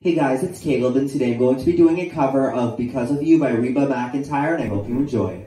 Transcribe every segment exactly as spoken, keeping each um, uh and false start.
Hey guys, it's Caleb, and today I'm going to be doing a cover of Because of You by Reba MacEntire, and I hope you enjoy.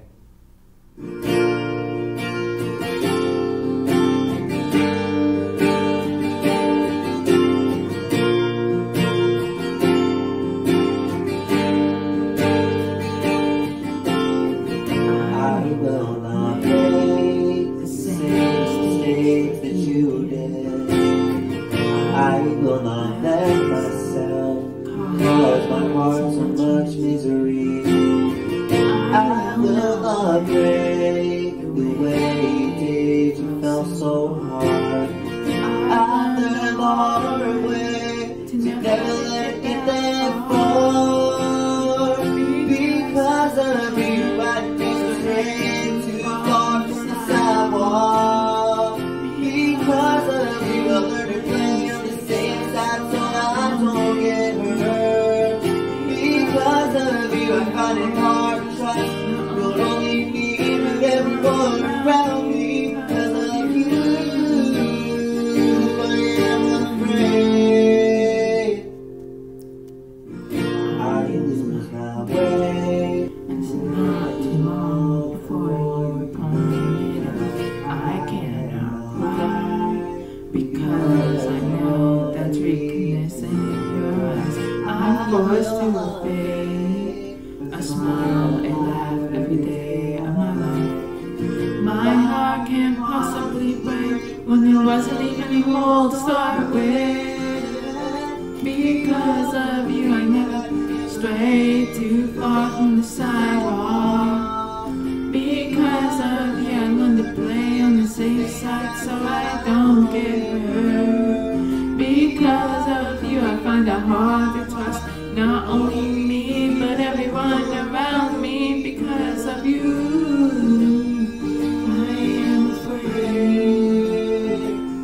I will not make the same mistakes that you did. I will not let myself cause my heart so much misery. I will not break the way you did. You felt so hard. I learned the hard way to never let get that far. Because of you, I think straight too far from the sidewalk. Because of you, I learned to play on the same side so I don't get hurt. Because of you, I find it hard to trust not only me, but everyone around me. Because of you, I am afraid I lose my way. It's not too long before you pull me up. I cannot lie, because I know that's weakness in your eyes. I'm forced to obey, a smile, a laugh every day of my life. My heart can't possibly break when there wasn't even a hole to start with. Because of you, I never strayed too far from the sidewalk. Because of you, I learned to play on the safe side so I don't get hurt. Because of you, I find it hard to trust not only me, but everyone around me. Because of you, I am afraid.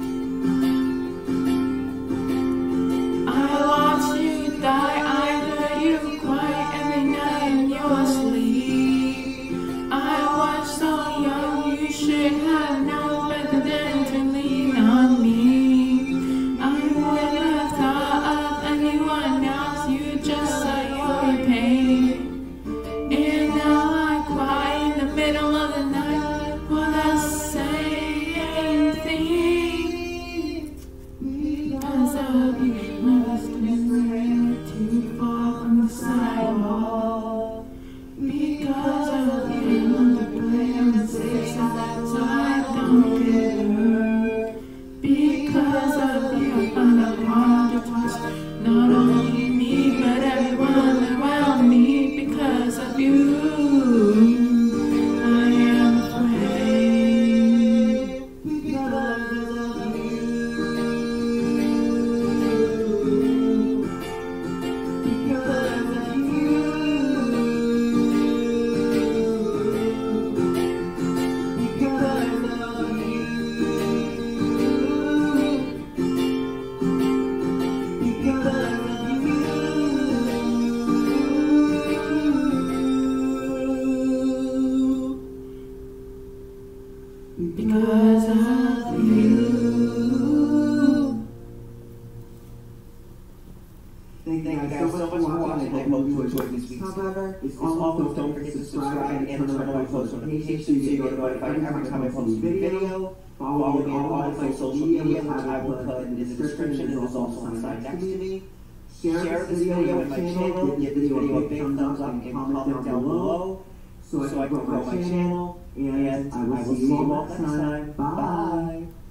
I watch you die, I hear you cry every night in your sleep. I was so young, you should have known better than to lean on me. I wouldn't have thought of anyone else, you just saw your pain. And now I cry in the middle of the night for the same thing. Because of you, I was too far from the sidewalk. Because of you, I learned to play on the safe side so I don't get hurt. Because of you, I find it hard to trust not only me, but everyone around me. Because of you, I am afraid. Because of you, because of you, because of you, because of you. Because of you. Thank you guys so much for watching. I hope you enjoyed this week's cover. It's also, don't forget to subscribe and turn on my post notifications so you get notified every time I post a video. Follow me on all my social media, which I will put in the description, and is also on the side next to me. Share this video with my channel, give this video a big thumbs up, and comment down below so I can grow my channel. And I will see you all next time. Bye!